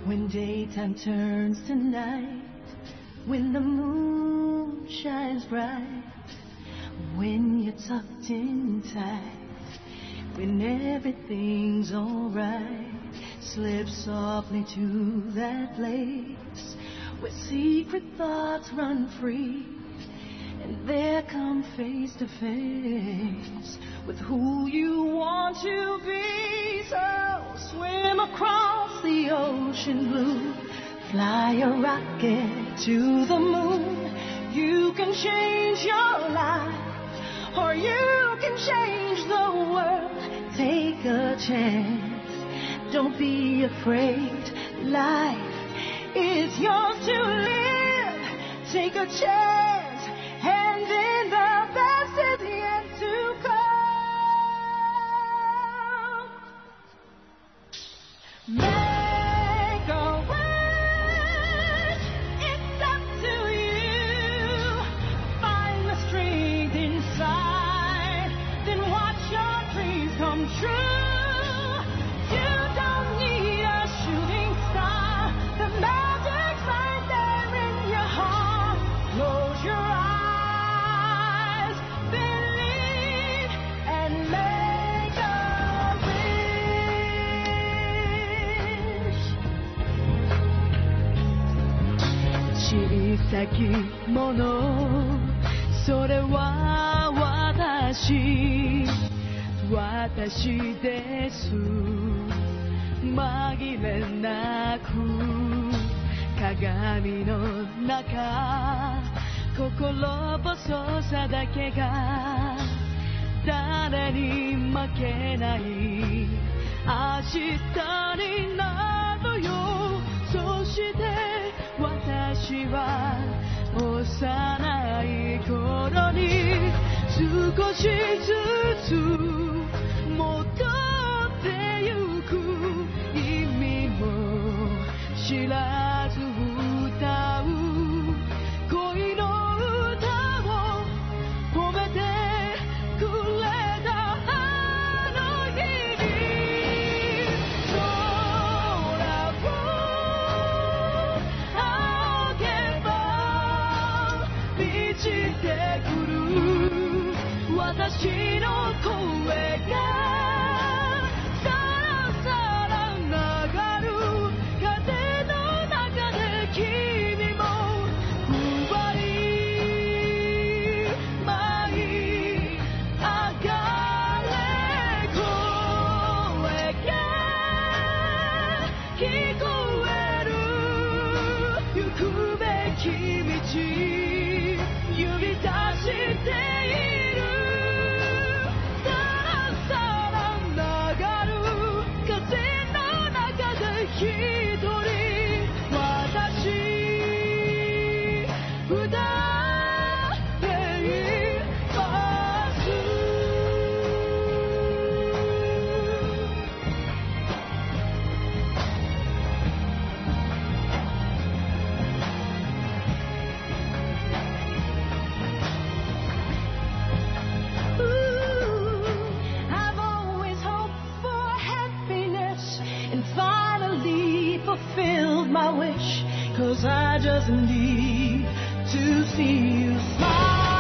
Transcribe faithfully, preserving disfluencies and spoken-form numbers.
When daytime turns to night, when the moon shines bright, when you're tucked in tight, when everything's alright, slip softly to that place where secret thoughts run free, and there come face to face with who you want to be. So swim across the ocean blue, fly a rocket to the moon. You can change your life, or you can change the world. Take a chance, don't be afraid. Life is yours to live. Take a chance, and in the best is yet to come. Make a wish, it's up to you. Find the strength inside, then watch your dreams come true. You don't need a shooting star, the magic's right there in your heart. Close your eyes, believe, and make a wish. 小さきもの、それは私、私です。紛れなく鏡の中、心細さだけが誰に負けない明日になるよ。そして私は幼い頃に少しずつ戻ってゆく、意味も知らず歌う恋の歌を褒めてくれたあの日に、空を仰げば満ちてくる私の声がfulfilled my wish, 'cause I just need to see you smile.